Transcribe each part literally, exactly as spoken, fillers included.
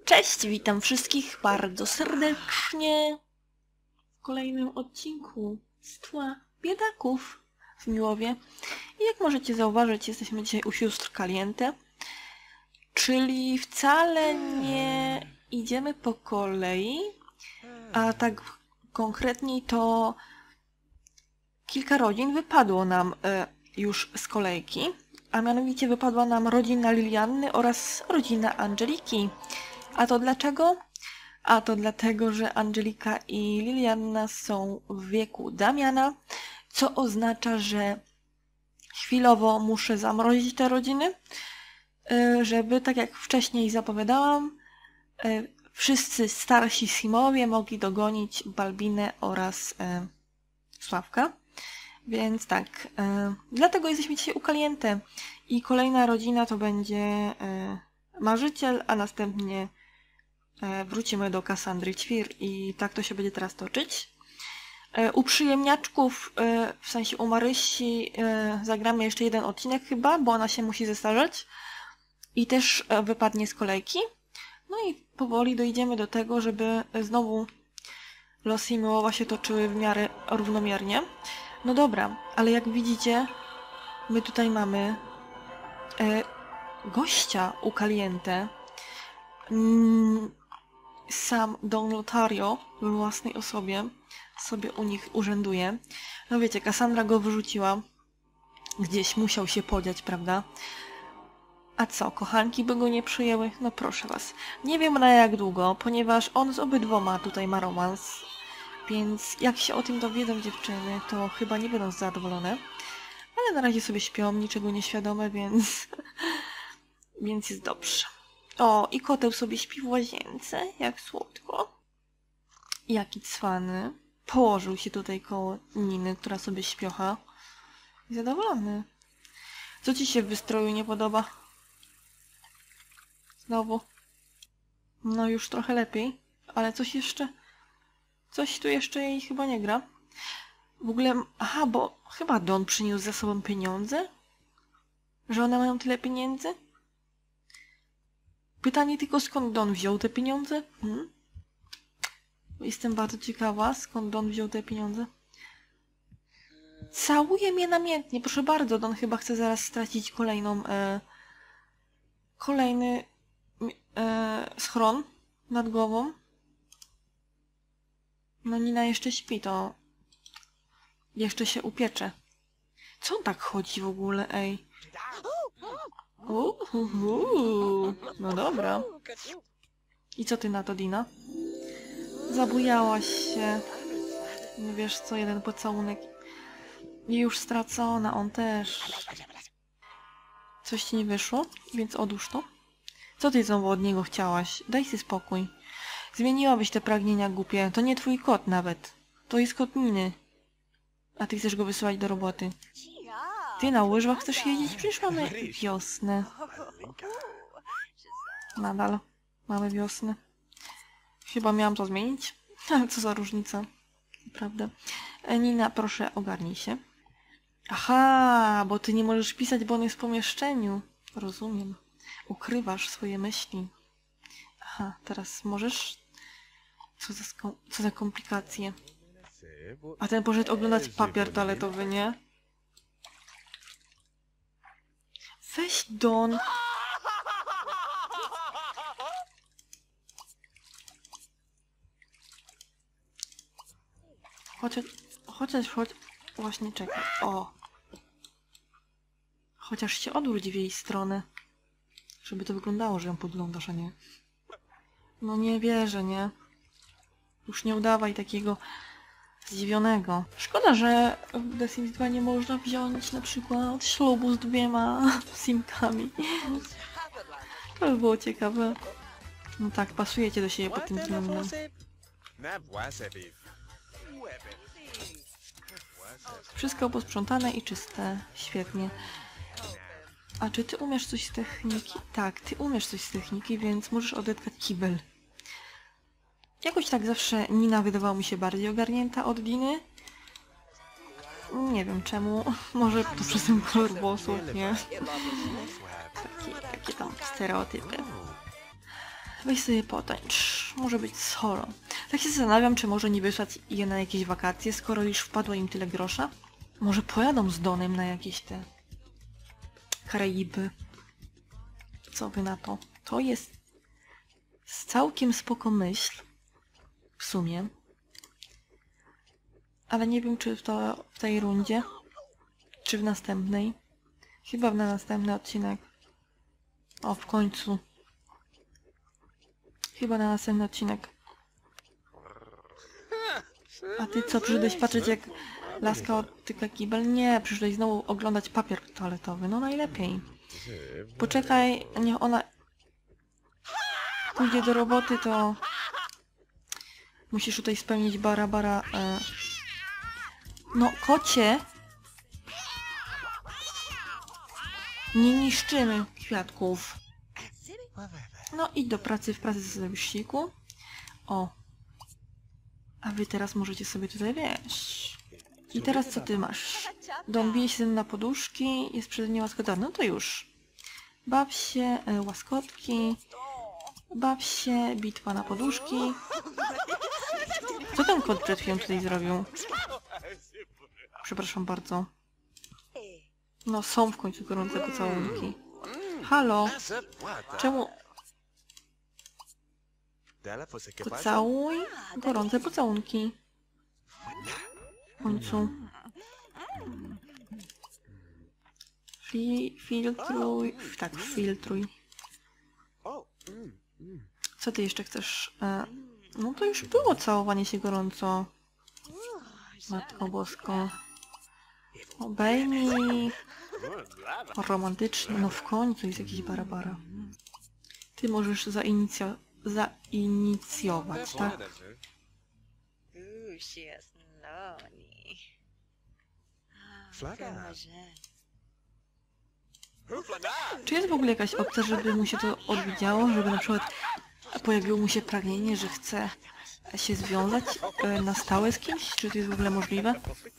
Cześć, witam wszystkich bardzo serdecznie w kolejnym odcinku z tła biedaków w Miłowie. I jak możecie zauważyć, jesteśmy dzisiaj u sióstr Caliente, czyli wcale nie idziemy po kolei, a tak konkretniej to kilka rodzin wypadło nam e, już z kolejki, a mianowicie wypadła nam rodzina Lilianny oraz rodzina Angeliki. A to dlaczego? A to dlatego, że Angelika i Lilianna są w wieku Damiana, co oznacza, że chwilowo muszę zamrozić te rodziny, żeby, tak jak wcześniej zapowiadałam, wszyscy starsi Simowie mogli dogonić Balbinę oraz Sławka. Więc tak, dlatego jesteśmy dzisiaj u Caliente i kolejna rodzina to będzie Marzyciel, a następnie wrócimy do Kassandry Ćwir i tak to się będzie teraz toczyć. U przyjemniaczków, w sensie u Marysi, zagramy jeszcze jeden odcinek chyba, bo ona się musi zestarzeć i też wypadnie z kolejki. No i powoli dojdziemy do tego, żeby znowu losy i Miłowa się toczyły w miarę równomiernie. No dobra, ale jak widzicie, my tutaj mamy gościa u Caliente. Sam Don Lotario w własnej osobie sobie u nich urzęduje. No wiecie, Cassandra go wyrzuciła. Gdzieś musiał się podziać, prawda? A co, kochanki by go nie przyjęły? No proszę was. Nie wiem na jak długo, ponieważ on z obydwoma tutaj ma romans. Więc jak się o tym dowiedzą dziewczyny, to chyba nie będą zadowolone. Ale na razie sobie śpią, niczego nieświadome, więc... więc jest dobrze. O, i koteł sobie śpi w łazience, jak słodko. Jaki cwany. Położył się tutaj koło Niny, która sobie śpiocha. I zadowolony. Co ci się w wystroju nie podoba? Znowu. No już trochę lepiej, ale coś jeszcze... Coś tu jeszcze jej chyba nie gra. W ogóle... Aha, bo chyba Don przyniósł ze sobą pieniądze? Że one mają tyle pieniędzy? Pytanie tylko, skąd Don wziął te pieniądze? Hmm? Jestem bardzo ciekawa, skąd Don wziął te pieniądze. Całuje mnie namiętnie, proszę bardzo. Don chyba chce zaraz stracić kolejną... E, kolejny... E, schron nad głową. No Nina jeszcze śpi, to... jeszcze się upiecze. Co on tak chodzi w ogóle, ej? Uhuhu. No dobra. I co ty na to, Dina? Zabujałaś się. Nie wiesz co, jeden pocałunek. I już stracona, on też. Coś ci nie wyszło, więc odłóż to. Co ty znowu od niego chciałaś? Daj sobie spokój. Zmieniłabyś te pragnienia głupie. To nie twój kot nawet. To jest kot Niny. A ty chcesz go wysyłać do roboty. Ty na łyżwach chcesz jeździć? Przecież mamy wiosnę. Nadal mamy wiosnę. Chyba miałam to zmienić. Ale co za różnica. Naprawdę. Nina, proszę ogarnij się. Aha, bo ty nie możesz pisać, bo on jest w pomieszczeniu. Rozumiem. Ukrywasz swoje myśli. Aha, teraz możesz? Co za, co za komplikacje. A ten poszedł oglądać papier toaletowy, nie? Weź Don. Chociaż, chociaż, choć... Właśnie czekaj. O. Chociaż się odwróć w jej stronę. Żeby to wyglądało, że ją podglądasz, a nie. No nie wierzę, nie? Już nie udawaj takiego zdziwionego. Szkoda, że w The Sims dwa nie można wziąć na przykład ślubu z dwiema simkami. To by było ciekawe. No tak, pasujecie do siebie pod tym względem. Wszystko posprzątane i czyste. Świetnie. A czy ty umiesz coś z techniki? Tak, ty umiesz coś z techniki, więc możesz odetkać kibel. Jakoś tak zawsze Nina wydawała mi się bardziej ogarnięta od Diny. Nie wiem czemu. Może to przez ten kolor włosów, nie? Takie, takie tam stereotypy. Weź sobie potańcz. Może być solo. Tak się zastanawiam, czy może nie wysłać je na jakieś wakacje, skoro już wpadło im tyle grosza. Może pojadą z Donem na jakieś te Karaiby. Co wy na to? To jest całkiem spoko myśl. W sumie. Ale nie wiem, czy w, to, w tej rundzie, czy w następnej. Chyba na następny odcinek. O, w końcu. Chyba na następny odcinek. A ty co, przyszedłeś patrzeć, jak laska odtyka kibel? Nie, przyszedłeś znowu oglądać papier toaletowy. No najlepiej. Poczekaj, niech ona pójdzie do roboty, to musisz tutaj spełnić bara bara. E... No, kocie! Nie niszczymy kwiatków. No i do pracy, w pracy zrobisz siku. O. A wy teraz możecie sobie tutaj, wiesz. I teraz co ty masz? Dom bije się na poduszki, jest przeze mnie łaskota. No to już. Baw się, e, łaskotki. Baw się, bitwa na poduszki. Co ten kot przed chwilą tutaj zrobił? Przepraszam bardzo. No są w końcu gorące pocałunki. Halo? Czemu? Pocałuj gorące pocałunki. W końcu. Fi filtruj. Tak, filtruj. Co ty jeszcze chcesz? E, no to już było całowanie się gorąco. Matko Bosko. Obejmij. Romantycznie. No w końcu jest jakiś barabara. Ty możesz zainicja zainicjować, tak? Czy jest w ogóle jakaś opcja, żeby mu się to odwidziało? Żeby na przykład pojawiło mu się pragnienie, że chce się związać na stałe z kimś? Czy to jest w ogóle możliwe?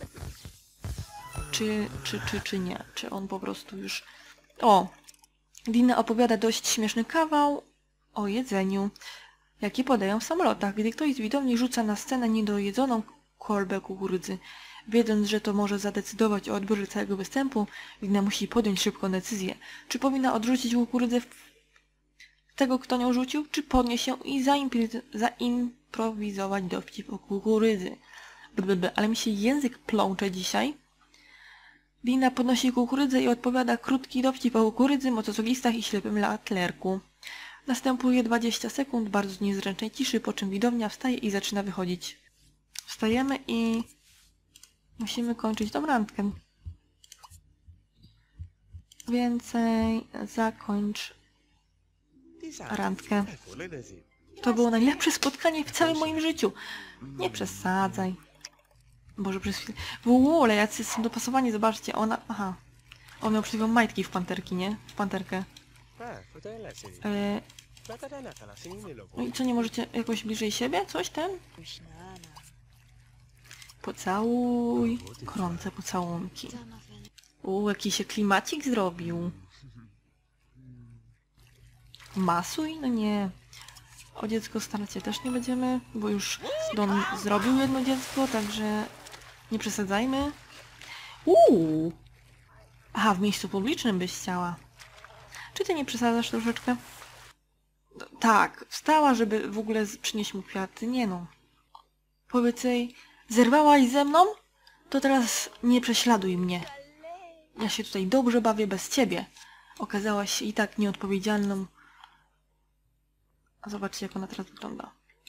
Czy, czy, czy, czy nie? Czy on po prostu już... O! Dina opowiada dość śmieszny kawał o jedzeniu, jakie podają w samolotach, gdy ktoś z widowni rzuca na scenę niedojedzoną kolbę kukurydzy. Wiedząc, że to może zadecydować o odbiorze całego występu, Dina musi podjąć szybką decyzję. Czy powinna odrzucić kukurydzę w tego, kto nią rzucił, czy podnieść ją i zaimprowizować dowcip o kukurydzy. Blablabla. Ale mi się język plącze dzisiaj. Dina podnosi kukurydzę i odpowiada krótki dowcip o kukurydzy, motocyklistach i ślepym latlerku. Następuje dwadzieścia sekund bardzo niezręcznej ciszy, po czym widownia wstaje i zaczyna wychodzić. Wstajemy i musimy kończyć tą randkę. Więcej zakończ randkę. To było najlepsze spotkanie w całym moim życiu. Nie przesadzaj. Boże, przez chwilę... W ogóle jacy są dopasowani, zobaczcie, ona... Aha. On miał przed chwilą majtki w panterki, nie? W panterkę. E... No i co, nie możecie jakoś bliżej siebie? Coś ten? Pocałuj. Gorące pocałunki. U, jaki się klimacik zrobił. Masuj? No nie. O dziecko starać się też nie będziemy, bo już Don zrobił jedno dziecko, także nie przesadzajmy. Uuu. Aha, w miejscu publicznym byś chciała. Czy ty nie przesadzasz troszeczkę? Tak, wstała, żeby w ogóle przynieść mu kwiaty. Nie no. Powiedz jej, zerwałaś ze mną? To teraz nie prześladuj mnie. Ja się tutaj dobrze bawię bez ciebie. Okazałaś się i tak nieodpowiedzialną. A zobaczcie, jak ona teraz wygląda.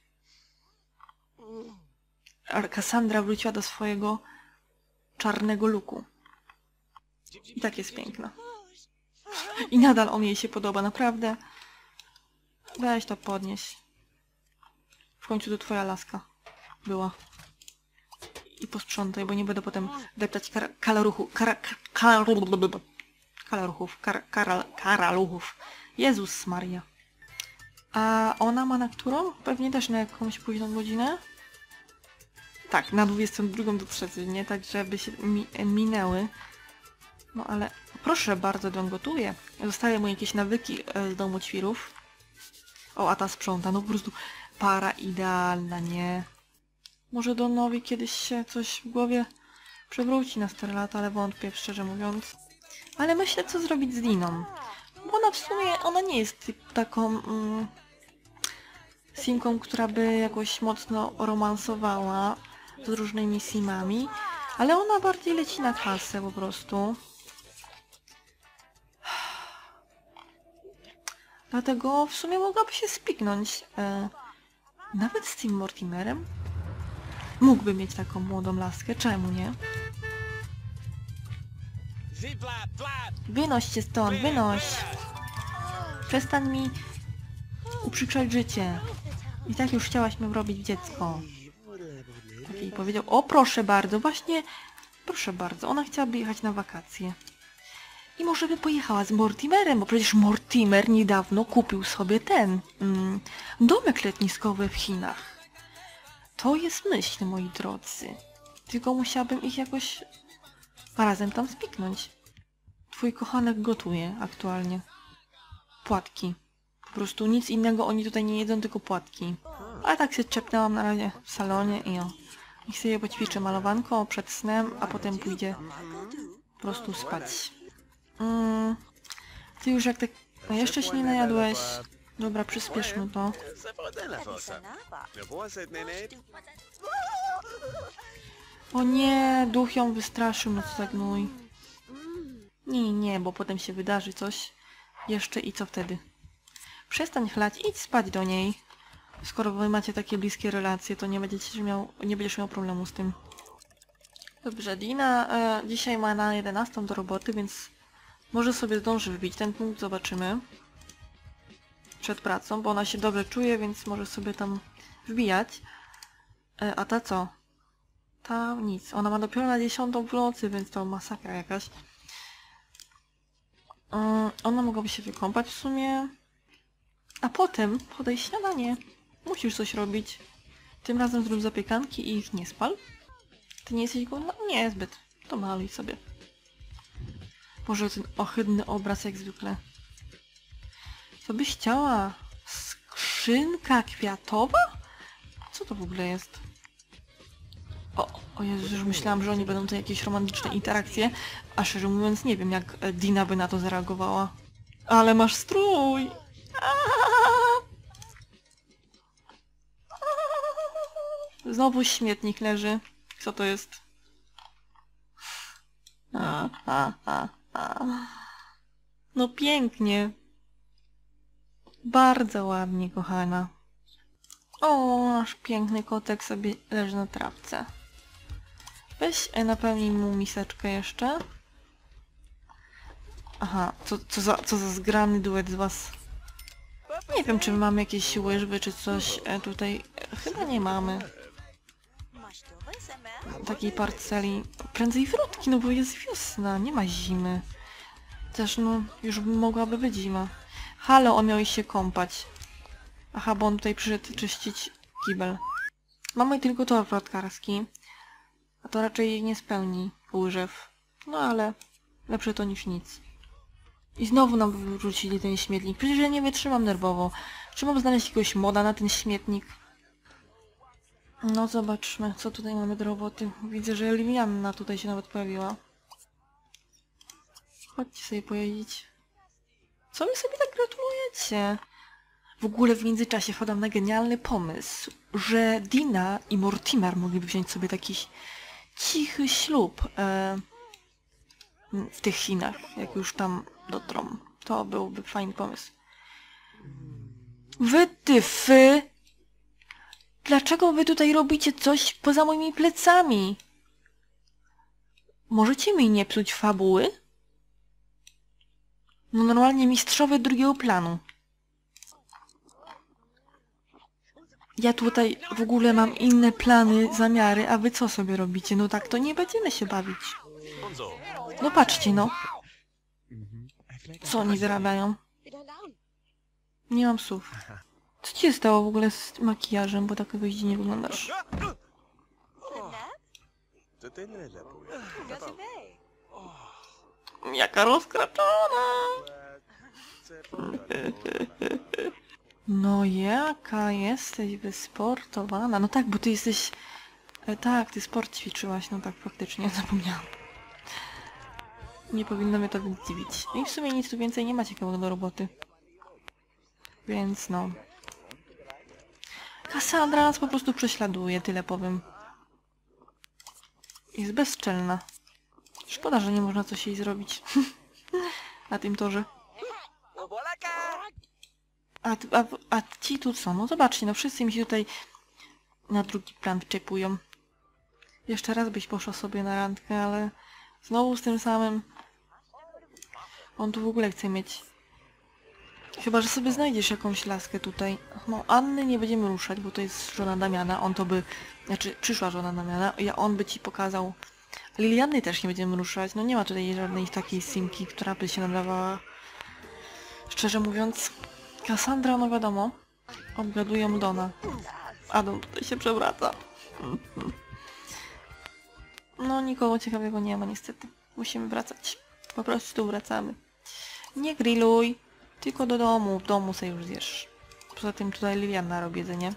Cassandra wróciła do swojego czarnego luku. I tak jest piękna. I nadal on jej się podoba, naprawdę. Weź to podnieś. W końcu to twoja laska była. I posprzątaj, bo nie będę potem deptać kar kalaruchu, kar kar kalaruchów, kar kar karaluchów. Jezus Maria. A ona ma na którą? Pewnie też na jakąś późną godzinę? Tak, na dwudziestą drugą wyprzedzy, nie? Tak, żeby się mi minęły. No ale proszę bardzo, Don gotuje. Zostały mu jakieś nawyki z domu ćwirów. O, a ta sprząta, no po prostu para idealna, nie? Może Donowi kiedyś się coś w głowie przewróci na stare lata, ale wątpię, szczerze mówiąc. Ale myślę, co zrobić z Diną. Bo ona w sumie, ona nie jest taką mm, simką, która by jakoś mocno romansowała z różnymi simami, ale ona bardziej leci na kasę po prostu. Dlatego w sumie mogłaby się spiknąć. E, nawet z tym Mortimerem. Mógłby mieć taką młodą laskę, czemu nie? Wynoś się stąd, wynoś! Przestań mi uprzykrzać życie. I tak już chciałaś mi robić dziecko. Tak jej powiedział. O, proszę bardzo, właśnie... Proszę bardzo, ona chciałaby jechać na wakacje. I może by pojechała z Mortimerem, bo przecież Mortimer niedawno kupił sobie ten... Mm, domek letniskowy w Chinach. To jest myśl, moi drodzy. Tylko musiałabym ich jakoś razem tam spiknąć. Twój kochanek gotuje aktualnie. Płatki. Po prostu nic innego oni tutaj nie jedzą, tylko płatki. A tak się czepnęłam na razie w salonie i o. Niech sobie poćwiczy malowanko przed snem, a potem pójdzie po prostu spać. Mm, ty już jak tak... No jeszcze się nie najadłeś. Dobra, przyspieszmy to. O nie, duch ją wystraszył, no co tak gnój. Nie, nie, bo potem się wydarzy coś jeszcze i co wtedy? Przestań chlać, idź spać do niej. Skoro wy macie takie bliskie relacje, to nie będziecie miał, nie będziesz miał problemu z tym. Dobrze, Dina e, dzisiaj ma na jedenastą do roboty, więc może sobie zdąży wybić ten punkt, zobaczymy. Przed pracą, bo ona się dobrze czuje, więc może sobie tam wbijać. E, a ta co? Ta nic. Ona ma dopiero na dziesiątą w nocy, więc to masakra jakaś. E, ona mogłaby się wykąpać w sumie. A potem podaj śniadanie. Musisz coś robić. Tym razem zrób zapiekanki i ich nie spal. Ty nie jesteś głodna? Nie, zbyt. To maluj sobie. Boże, ten ohydny obraz jak zwykle. Co byś chciała? Skrzynka kwiatowa? Co to w ogóle jest? O, o Jezu, już myślałam, że oni będą tutaj jakieś romantyczne interakcje, a szczerze mówiąc nie wiem, jak Dina by na to zareagowała. Ale masz strój! Znowu śmietnik leży. Co to jest? A, a, a, a. No pięknie. Bardzo ładnie, kochana. O, nasz piękny kotek sobie leży na trawce. Weź e, napełnij mu miseczkę jeszcze. Aha, co, co, za, co za zgrany duet z was. Nie wiem, czy my mamy jakieś łyżwy, czy coś e, tutaj. E, chyba nie mamy. Takiej parceli. Prędzej wrotki, no bo jest wiosna, nie ma zimy. Też no, już mogłaby być zima. Halo, on miał iść się kąpać. Aha, bo on tutaj przyszedł czyścić kibel. Mamy tylko tor wrotkarski. A to raczej nie spełni łyżew. No ale lepsze to niż nic. I znowu nam wyrzucili ten śmietnik. Przecież ja nie wytrzymam nerwowo. Czy mam znaleźć jakiegoś moda na ten śmietnik? No zobaczmy, co tutaj mamy do roboty. Widzę, że Liliana tutaj się nawet pojawiła. Chodźcie sobie pojeździć. Co wy sobie tak gratulujecie? W ogóle w międzyczasie wpadam na genialny pomysł, że Dina i Mortimer mogliby wziąć sobie taki cichy ślub e, w tych Chinach, jak już tam dotrą. To byłby fajny pomysł. Wy tyfy! Dlaczego wy tutaj robicie coś poza moimi plecami? Możecie mi nie psuć fabuły? No normalnie mistrzowie drugiego planu. Ja tutaj w ogóle mam inne plany, zamiary, a wy co sobie robicie? No tak to nie będziemy się bawić. No patrzcie no. Co oni wyrabiają? Nie mam słów. Co ci się stało w ogóle z makijażem, bo tak jakoś dziwnie wyglądasz? Jaka rozkraczona! No jaka jesteś wysportowana. No tak, bo ty jesteś... E, tak, ty sport ćwiczyłaś, no tak, faktycznie, zapomniałam. Nie powinno mnie to zdziwić. I w sumie nic tu więcej nie ma ciekawego do roboty. Więc no... Kassandra nas po prostu prześladuje, tyle powiem. Jest bezczelna. Szkoda, że nie można coś jej zrobić. Na tym torze. A, a, a ci tu co? No zobaczcie, no wszyscy mi się tutaj na drugi plan wczepują. Jeszcze raz byś poszła sobie na randkę, ale znowu z tym samym. On tu w ogóle chce mieć. Chyba, że sobie znajdziesz jakąś laskę tutaj. No, Anny nie będziemy ruszać, bo to jest żona Damiana. On to by... Znaczy, przyszła żona Damiana. Ja on by ci pokazał. Liliany też nie będziemy ruszać. No nie ma tutaj żadnej takiej simki, która by się nadawała. Szczerze mówiąc, Kassandra, no wiadomo, obgadują Dona. A Don tutaj się przewraca. No nikogo ciekawego nie ma niestety. Musimy wracać. Po prostu wracamy. Nie grilluj, tylko do domu. W domu sobie już zjesz. Poza tym tutaj Liliana robi jedzenie.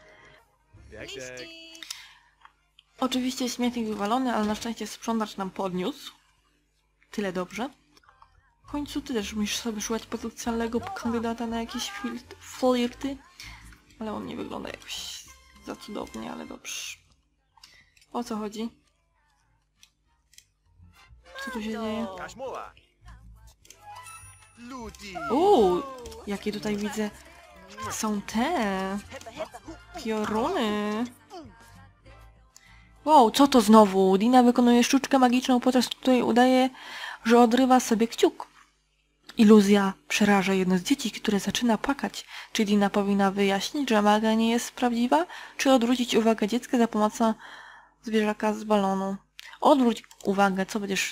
Oczywiście śmietnik wywalony, ale na szczęście sprzątacz nam podniósł. Tyle dobrze. W końcu ty też musisz sobie szukać potencjalnego kandydata na jakieś flirty. Ale on nie wygląda jakoś za cudownie, ale dobrze. O co chodzi? Co tu się dzieje? Uuu, jakie tutaj widzę są te pioruny. Wow, co to znowu? Dina wykonuje sztuczkę magiczną, podczas której udaje, że odrywa sobie kciuk. Iluzja przeraża jedno z dzieci, które zaczyna płakać. Czy Dina powinna wyjaśnić, że magia nie jest prawdziwa, czy odwrócić uwagę dziecka za pomocą zwierzaka z balonu? Odwróć uwagę, co będziesz...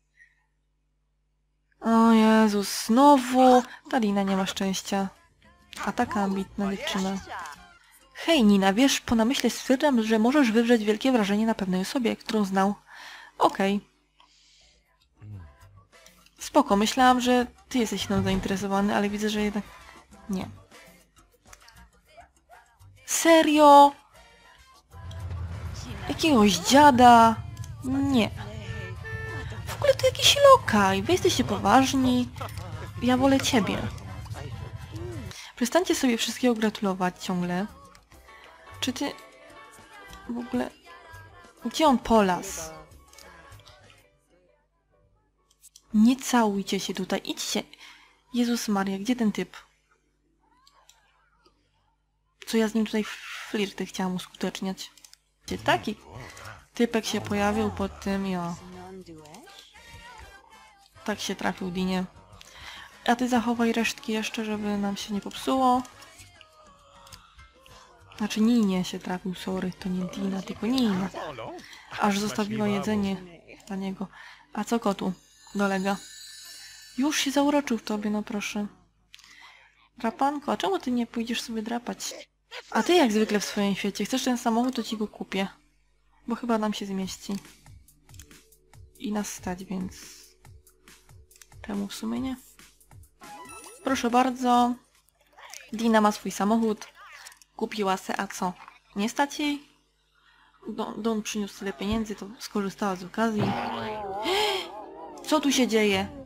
O Jezus, znowu! Ta Dina nie ma szczęścia. A taka ambitna dziewczyna. Hej Nina, wiesz, po namyśle stwierdzam, że możesz wywrzeć wielkie wrażenie na pewnej osobie, którą znał. Okej. Okay. Spoko, myślałam, że ty jesteś mną zainteresowany, ale widzę, że jednak... Nie. Serio? Jakiegoś dziada? Nie. W ogóle to jakiś lokaj. Wy jesteście poważni. Ja wolę ciebie. Przestańcie sobie wszystkiego gratulować ciągle. Czy ty... W ogóle... Gdzie on polas? Nie całujcie się tutaj. Idźcie. Jezus Maria, gdzie ten typ? Co ja z nim tutaj flirty chciałam uskuteczniać. Gdzie taki typek się pojawił pod tym i o. Tak się trafił Dinie. A ty zachowaj resztki jeszcze, żeby nam się nie popsuło. Znaczy Ninie się trafił, sorry. To nie Dina, tylko Nina. Aż zostawiła jedzenie dla niego. A co kotu dolega? Już się zauroczył w tobie, no proszę. Drapanko, a czemu ty nie pójdziesz sobie drapać? A ty jak zwykle w swoim świecie. Chcesz ten samochód, to ci go kupię. Bo chyba nam się zmieści. I nas stać, więc... Temu w sumie nie. Proszę bardzo. Dina ma swój samochód. Kupiła se, a co? Nie stać jej? Don, Don przyniósł tyle pieniędzy, to skorzystała z okazji. Co tu się dzieje?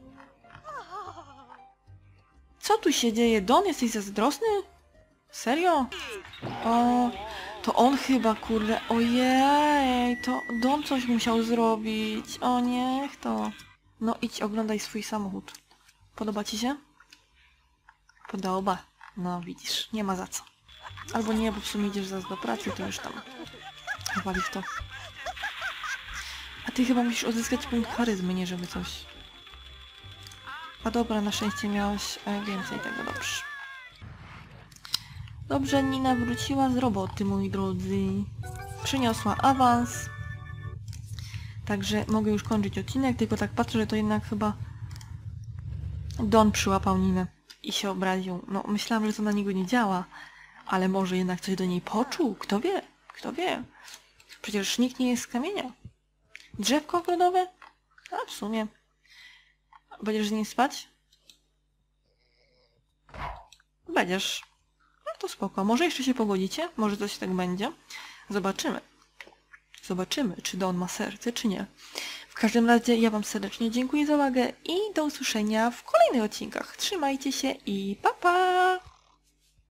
Co tu się dzieje? Don, jesteś zazdrosny? Serio? O, to on chyba, kurde, ojej, to Don coś musiał zrobić. O, niech to. No idź, oglądaj swój samochód. Podoba ci się? Podoba. No widzisz, nie ma za co. Albo nie, bo w sumie idziesz zaraz do pracy, to już tam wali w to. A ty chyba musisz odzyskać punkt charyzmy, nie żeby coś. A dobra, na szczęście miałeś e, więcej tego, dobrze. Dobrze, Nina wróciła z roboty, moi drodzy. Przyniosła awans. Także mogę już kończyć odcinek, tylko tak patrzę, że to jednak chyba Don przyłapał Ninę i się obraził. No, myślałam, że to na niego nie działa, ale może jednak coś do niej poczuł? Kto wie? Kto wie? Przecież nikt nie jest z kamienia. Drzewko ogrodowe? A w sumie. Będziesz z nim spać? Będziesz. to spoko. Może jeszcze się pogodzicie? Może coś tak będzie? Zobaczymy. Zobaczymy, czy Don ma serce, czy nie. W każdym razie ja wam serdecznie dziękuję za uwagę i do usłyszenia w kolejnych odcinkach. Trzymajcie się i pa pa!